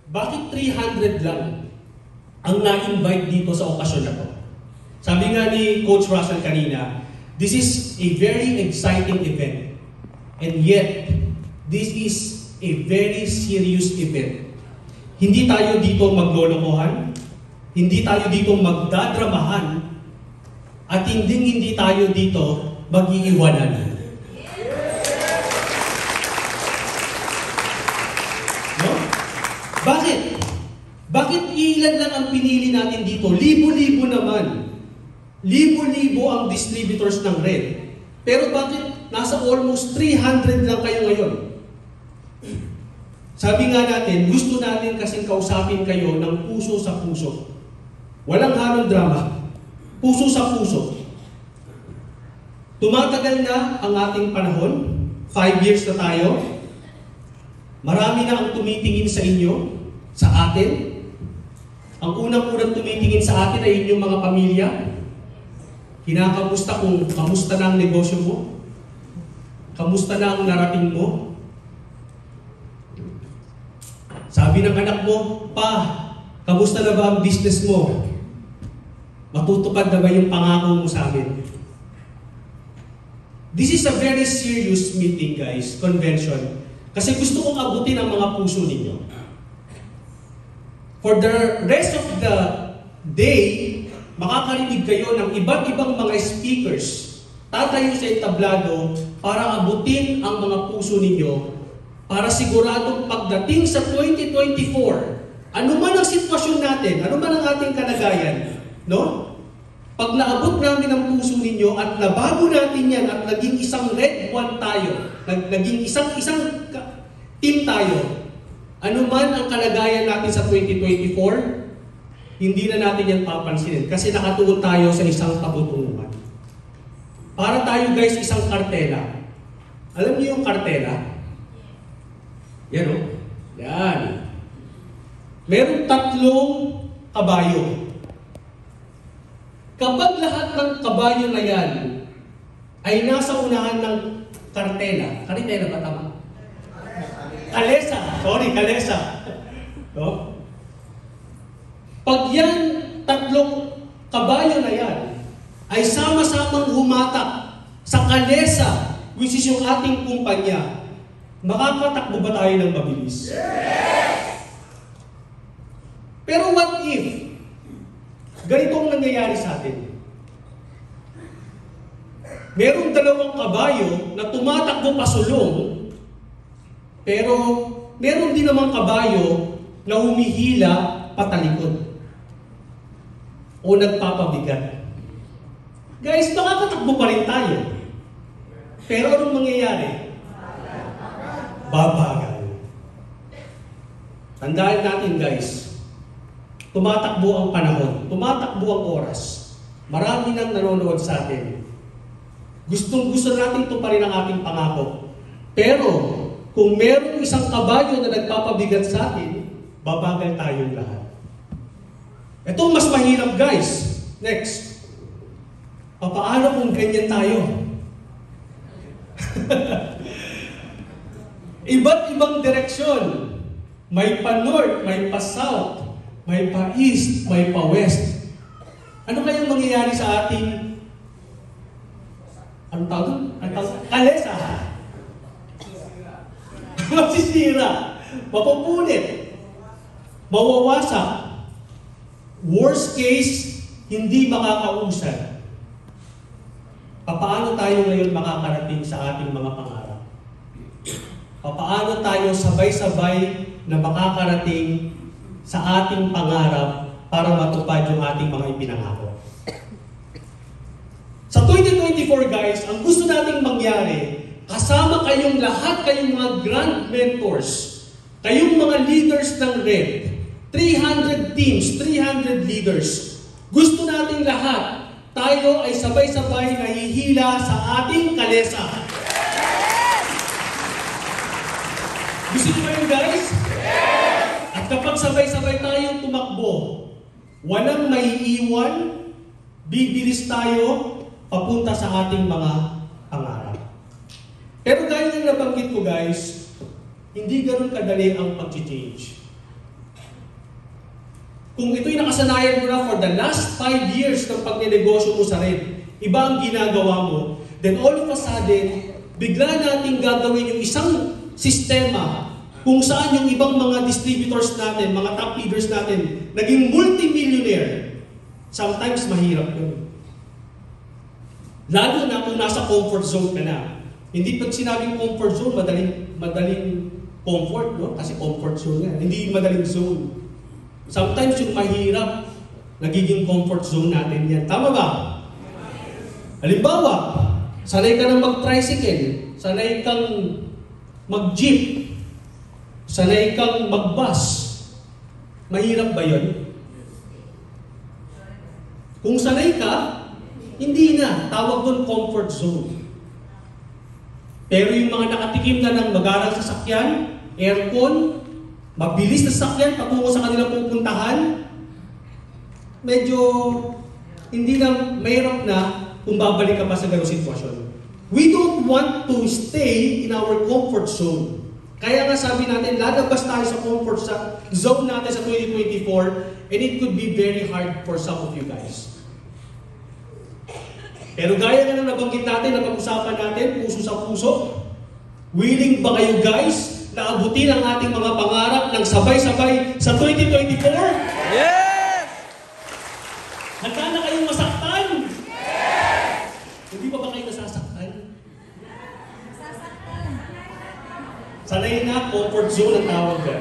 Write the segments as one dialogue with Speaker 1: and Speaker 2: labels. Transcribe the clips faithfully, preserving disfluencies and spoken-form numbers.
Speaker 1: bakit three hundred lang ang na-invite dito sa okasyon na to? Sabi nga ni Coach Russell kanina, this is a very exciting event. And yet, this is a very serious event. Hindi tayo dito maglolokohan, hindi tayo dito magdadramahan, at hindi hindi tayo dito mag-iiwanan. No? Bakit? Bakit ilan lang ang pinili natin dito? Libo-libo naman. Libo-libo ang distributors ng Red. Pero bakit nasa almost three hundred lang kayo ngayon? Sabi nga natin, gusto natin kasing kausapin kayo ng puso sa puso. Walang halong drama. Puso sa puso. Tumatagal na ang ating panahon. Five years na tayo. Marami na ang tumitingin sa inyo, sa atin. Ang unang-unang tumitingin sa atin ay inyong mga pamilya. Kinakamusta kung kamusta na ang negosyo mo? Kamusta na ang narating mo? Sabi ng anak mo, Pa, kamusta na ba ang business mo? Matutupad na ba yung pangako mo sa amin? This is a very serious meeting, guys, convention. Kasi gusto kong abutin ang mga puso ninyo. For the rest of the day, makakarinig kayo ng iba't ibang mga speakers, tatayo sa entablado para abutin ang mga puso ninyo, para siguradong pagdating sa twenty twenty-four, ano man ang sitwasyon natin, ano man ang ating kalagayan, no? Pag naabot namin ang puso ninyo at nabago natin yan at naging isang red one tayo, naging isang isang team tayo, ano man ang kalagayan natin sa twenty twenty-four, hindi na natin yan papansinin kasi nakatuon tayo sa isang kabutungan. Para tayo guys, isang kartela. Alam niyo yung kartela? Yan o. Yan. Meron tatlong kabayo. Kapag lahat ng kabayo na yan ay nasa unahan ng kartela, kartela ba tama? Kalesa. Sorry, kalesa. No? Pag yan, tatlong kabayo na yan, ay sama-samang humatak sa kalesa, which is yung ating kumpanya, makakatakbo ba tayo ng mabilis? Yes! Pero what if, ganitong nangyayari sa atin? Merong dalawang kabayo na tumatakbo pasulong, pero meron din namang kabayo na humihila patalikod o nagpapabigat. Guys, makakatakbo pa rin tayo. Pero anong mangyayari? Babagal. Tandaan natin guys, tumatakbo ang panahon, tumatakbo ang oras. Marami nang nanonood sa atin. Gustong gusto natin tuparin ang ating pangako. Pero, kung merong isang kabayo na nagpapabigat sa atin, babagal tayong lahat. Ito mas mahirap guys. Next. Paano kung ganyan tayo? Iba't ibang direksyon. May pa-north, may pa-south, may pa-east, may pa-west. Ano kayang mangyayari sa ating anong tawag? Anong tawag? Kalesa. Masisira. Mapupunit. Mawawasak. Worst case, hindi makakausad. Paano tayo ngayon makakarating sa ating mga pangarap? Paano tayo sabay-sabay na makakarating sa ating pangarap para matupad yung ating mga ipinangako? Sa twenty twenty-four guys, ang gusto nating mangyari, kasama kayong lahat, kayong mga grand mentors, kayong mga leaders ng Red, three hundred teams, three hundred leaders, gusto nating lahat, tayo ay sabay-sabay nahihila sa ating kalesa. Gusto niyo ba yun guys? At kapag sabay-sabay tayong tumakbo, walang maiiwan, bibilis tayo papunta sa ating mga pangarap. Pero gaya ng nabanggit ko guys, hindi ganun kadali ang pag-change. kung ito'y nakasanayan mo na for the last five years ng pagnenegosyo mo sa red, iba ang ginagawa mo, then all of a sudden, bigla natin gagawin yung isang sistema kung saan yung ibang mga distributors natin, mga top leaders natin, naging multi-millionaire. Sometimes mahirap yun. Lalo na kung nasa comfort zone ka na. Hindi pag sinabing comfort zone, madaling, madaling comfort, no? Kasi comfort zone yan. Hindi madaling zone. Sometimes yung mahirap, nagiging comfort zone natin yan. Tama ba? Halimbawa, sanay ka ng mag-tricycle, sanay kang mag-jeep, sanay kang mag-bus. Mahirap ba yun? Kung sanay ka, hindi na. Tawag doon comfort zone. Pero yung mga nakatikim na ng magarang sasakyan, aircon, mabilis na sasakyan patungo sa kanilang pupuntahan, medyo hindi na mahirap na kung babalik ka pa sa ganong sitwasyon. We don't want to stay in our comfort zone. Kaya nga sabi natin, lalabas tayo sa comfort zone natin sa twenty twenty-four, and it could be very hard for some of you guys. Pero gaya nga ng nabanggit natin, napag-usapan natin, puso sa puso, willing ba kayo guys na abutin ang ating mga pangarap ng sabay-sabay sa twenty twenty-four?
Speaker 2: Yes!
Speaker 1: Handa na kayong masaktan? Yes! Hindi pa ba kayo nasasaktan? Nasasaktan. Sanay na, comfort zone ang tawag ka.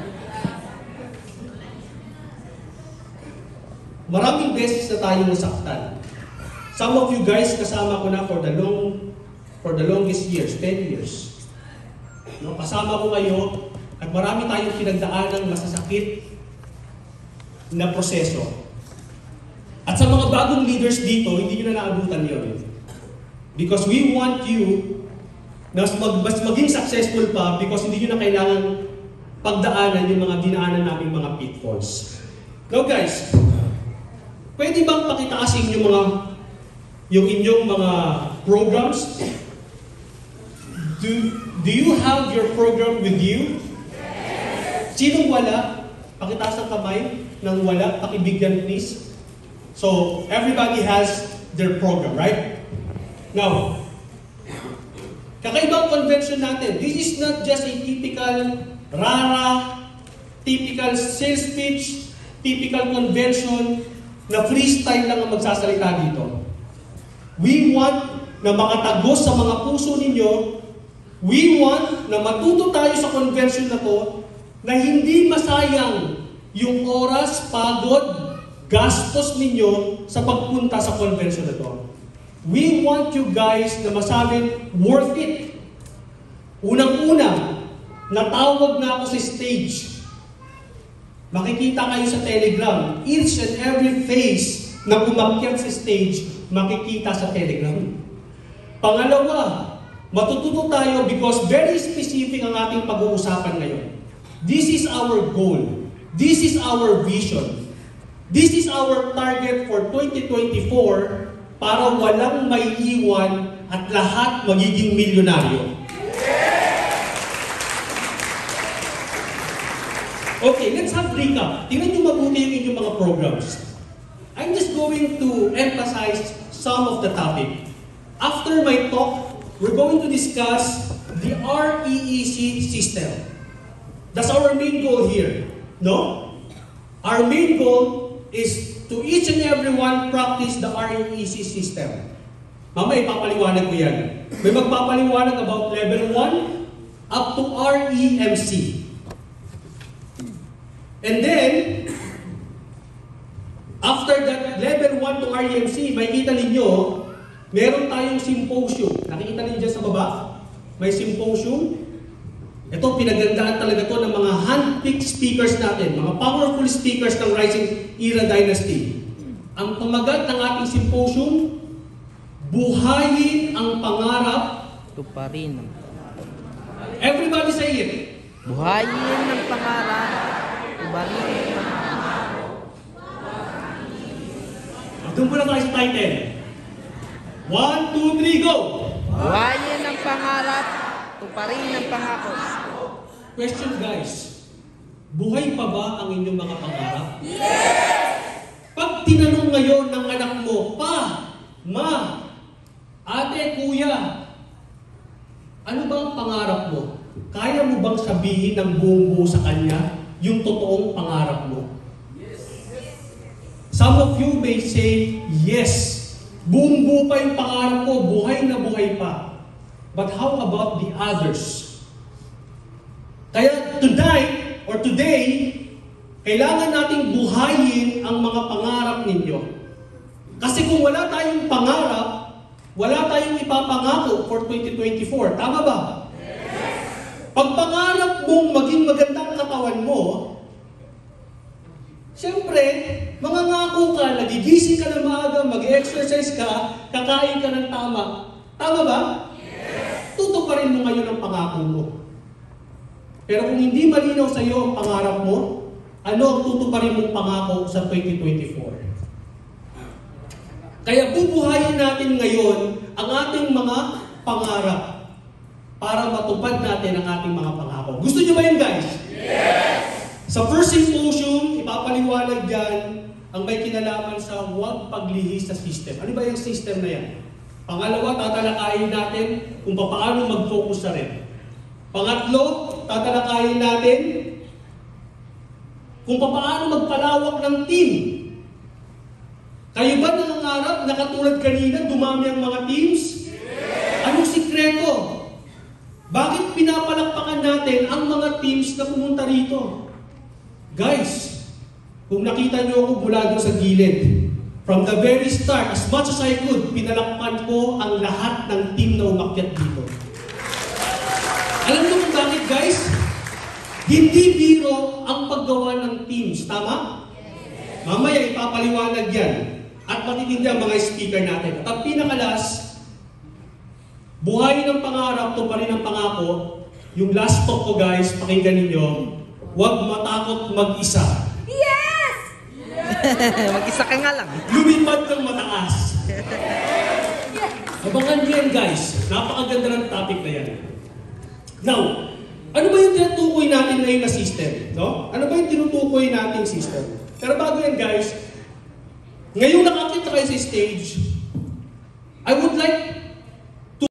Speaker 1: Maraming beses na tayo nasaktan. Some of you guys kasama ko na for the long, for the longest years, ten years. No, kasama ko kayo at marami tayong pinagdaanan masasakit na proseso. At sa mga bagong leaders dito, hindi nyo na naabutan yun. Because we want you na mag, mas maging successful pa because hindi nyo na kailangan pagdaanan yung mga dinaanan naming mga pitfalls. Now guys, pwede bang pakitaasin yung mga yung inyong mga programs? Do, do you have your program with you? Yes. Sinong wala? Pakitaas ng kamay ng wala. Pakibigyan please. So, everybody has their program, right? Now, kakaibang convention natin. This is not just a typical rara, typical sales pitch, typical convention na freestyle lang ang magsasalita dito. We want na makatagos sa mga puso ninyo. We want na matuto tayo sa convention na to na hindi masayang yung oras, pagod, gastos ninyo sa pagpunta sa convention na to. We want you guys na masabing worth it. Unang-una, natawag na ako sa stage. Makikita kayo sa Telegram. Each and every face na umakyat sa stage, makikita sa Telegram. Pangalawa, matututo tayo because very specific ang ating pag-uusapan ngayon. This is our goal. This is our vision. This is our target for twenty twenty-four para walang may iwan at lahat magiging milyonaryo. Okay, let's have recap. Tingnan nyo mabuti yung inyong mga programs. I'm just going to emphasize some of the topic. After my talk, we're going to discuss the R E E C system. That's our main goal here. No? Our main goal is to each and everyone practice the R E E C system. Mamaya ipapaliwanag ko yan. May magpapaliwanag about level one up to R E M C. And then, after that level one to R E M C, makikita ninyo, meron tayong symposium. Nakikita ninyo dyan sa baba? May symposium. Ito, pinagandaan talaga to ng mga hand-picked speakers natin, mga powerful speakers ng Rising Era Dynasty. Ang pamagat ng ating symposium, buhayin ang pangarap.
Speaker 2: Tuparin.
Speaker 1: Everybody say it.
Speaker 2: Buhayin ang pangarap. Tuparin.
Speaker 1: Doon po na tayo sa title. One, two, three, go!
Speaker 2: Buhayin ang pangarap. Tuparin ang pangako.
Speaker 1: Question guys. Buhay pa ba ang inyong mga pangarap? Pag tinanong ngayon ng anak mo, Pa, Ma, Ate, Kuya, ano ba ang pangarap mo? Kaya mo bang sabihin ng buong buo sa kanya yung totoong pangarap mo? Some of you may say, yes, buong buo pa yung pangarap ko, buhay na buhay pa. But how about the others? Kaya tonight, or today, kailangan nating buhayin ang mga pangarap ninyo. Kasi kung wala tayong pangarap, wala tayong ipapangako for twenty twenty-four. Tama ba? Pag pangarap mong maging magandang katawan mo, siyempre, mangangako ka, nagigising ka ng maaga, mag-exercise ka, kakain ka ng tama. Tama ba? Tutuparin mo ngayon ang pangako mo. Pero kung hindi malinaw sa iyo ang pangarap mo, ano ang tutuparin mong pangako sa twenty twenty-four? Kaya bubuhayin natin ngayon ang ating mga pangarap para matupad natin ang ating mga pangako. Gusto niyo ba yun, guys? Yes! Sa first symposium, ipapaliwanag dyan ang may kinalaman sa huwag paglihis sa system. Ano ba yung system na yan? Pangalawa, tatalakayin natin kung paano mag-focus sa rin. Pangatlo, tatalakayin natin kung paano magpalawak ng team. Kayo ba nangangarap na katulad kanina, dumami ang mga teams? Anong sikreto? Bakit pinapalakpakan natin ang mga teams na pumunta rito? Guys, kung nakita niyo ako mula doon sa gilid, from the very start, as much as I could, pinalakpan ko ang lahat ng team na umakyat dito. Alam niyo kung bakit, guys? Hindi biro ang paggawa ng teams. Tama? Mamaya ipapaliwanag yan. At matitindihan mga speaker natin. At ang pinakalas, buhayin ang pangarap, tuparin ang pangako. Yung last talk ko, guys, pakinggan ninyo, huwag matakot mag-isa.
Speaker 3: Yes!
Speaker 2: Mag-isa ka nga lang.
Speaker 1: Lumipad ng mataas. Abangan niyo yan, guys. Napakaganda ng topic na yan. Now, ano ba yung tinutukoy natin ngayon na system? No? Ano ba yung tinutukoy natin system? Pero bago yan, guys, ngayon nakakita kayo sa stage, I would like